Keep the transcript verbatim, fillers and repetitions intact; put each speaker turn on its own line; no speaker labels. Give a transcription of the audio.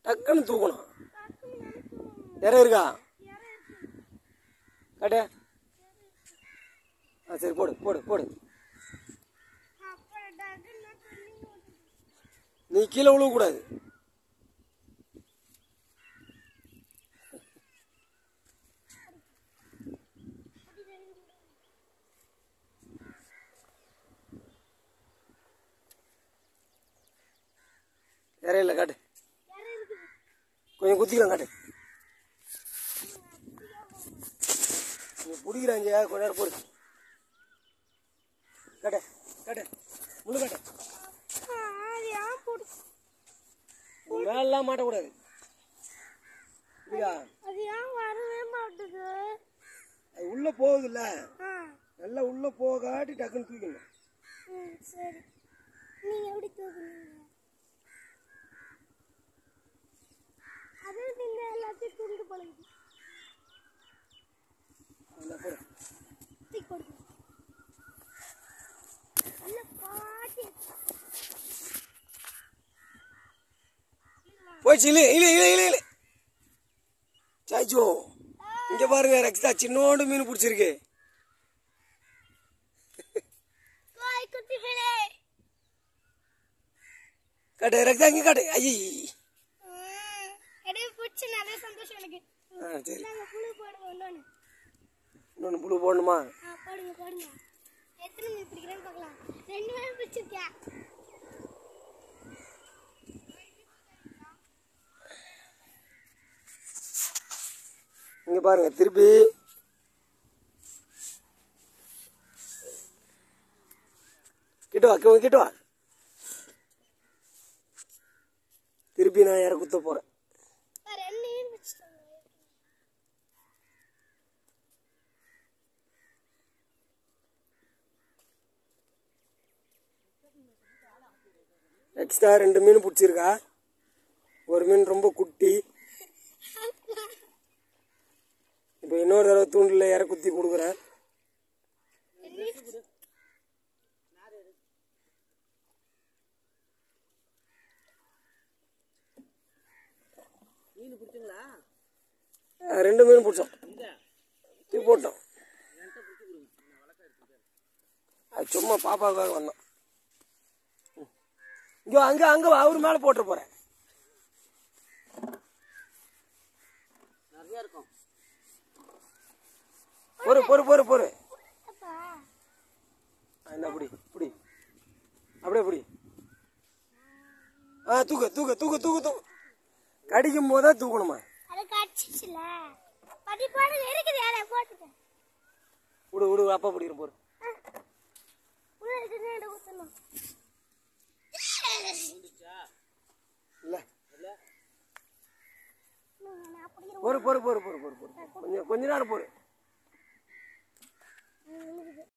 டக்குன்னு தூக்கணும். இறை இருக்கா காட்டு. ஆ சரி போடு போடு போடு. நீ கீழே விழுவக்கூடாது. இறையில காட்டு. கொஞ்சம் குத்திக்கலாம் காட்டு. நீ பிடிக்கிறாங்க கொஞ்ச நேரம் போடு. காட்டு காட்டு முழு காட்டு. மேலாம் மாட்டக்கூடாது. அது உள்ள போகுதுல்ல, நல்லா உள்ள போகாட்டி டக்குன்னு தூக்கணும்.
சரி நீங்க எப்படி தூக்குறீங்க? அது நீங்க எல்லாத்தையும் தூண்டு பழகுது.
போடு
தூக்கி போடு. நல்ல பாட்டி
போயிடுச்சு. இல்லை இல்லை இல்லை இல்லை இல்லை சாய்ச்சோ. இங்க பாருங்க ரக்ஷிதா சின்னோண்டு மீன் பிடிச்சிருக்கு. காட்டு ரக்ஷிதா இங்க காட்டு. ஐயே
சந்தோஷம் எனக்கு.
சரி
புழு போடுவோம்.
இன்னொன்று புழு போடணுமா?
போடுங்க போடுங்க. எத்தனை மீன் பிடிக்கிறேன்னு பார்க்கலாம். ரெண்டு மீன் பிடிச்சிருக்கேன்.
இங்க பாருங்க திருப்பி கிட்ட வா கிட்ட வா. திருப்பி நான் இற குத்த போறேன். எக்ஸ்ட்ரா ரெண்டு மீன் பிடிச்சிருக்கா. ஒரு மீன் ரொம்ப குட்டி. இப்போ இன்னொரு தடவை தூண்டில் இற குத்தி கொடுக்குறேன். ரெண்டு மீன் பிடிச்சோம், தூக்கி போட்டோம். அது சும்மா பாப்பாவுக்காக வந்தோம். இங்கே அங்கே அங்கே அவரு மேலே போட்டு போகிறேன். நிறையா இருக்கும். பொறு பொறு பொறு பொறு. என்ன புடி புடி அப்படியே புடி. ஆ தூக்கு தூக்கு தூக்கு தூக்கு தூக்கு. கடிக்கும் போதா தூக்கணுமா? விடு விடு அப்பா பிடிக்கிறேன் போரு. இல்ல பொறு பொறு பொறு பொறு பொறு பொறு கொஞ்சம் கொஞ்ச நேரம் பொறு.